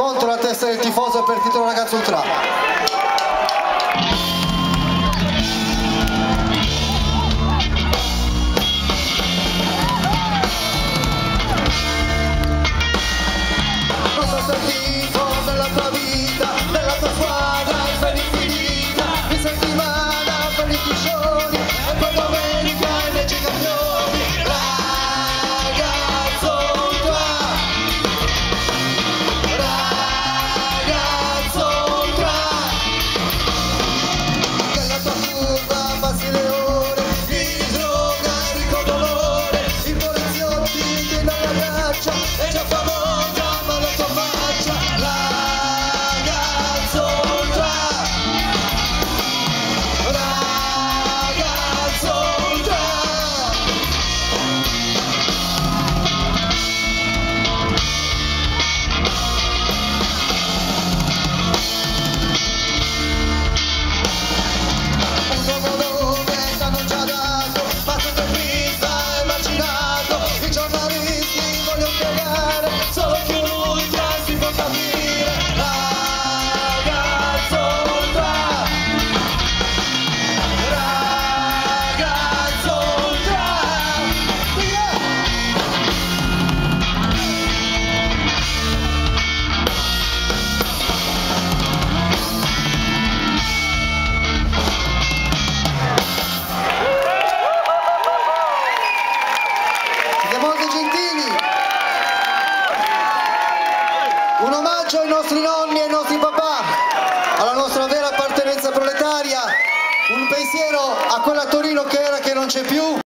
contro la testa del tifoso per titolo Ragazzo Ultra. Un omaggio ai nostri nonni e ai nostri papà, alla nostra vera appartenenza proletaria, un pensiero a quella Torino che era che non c'è più.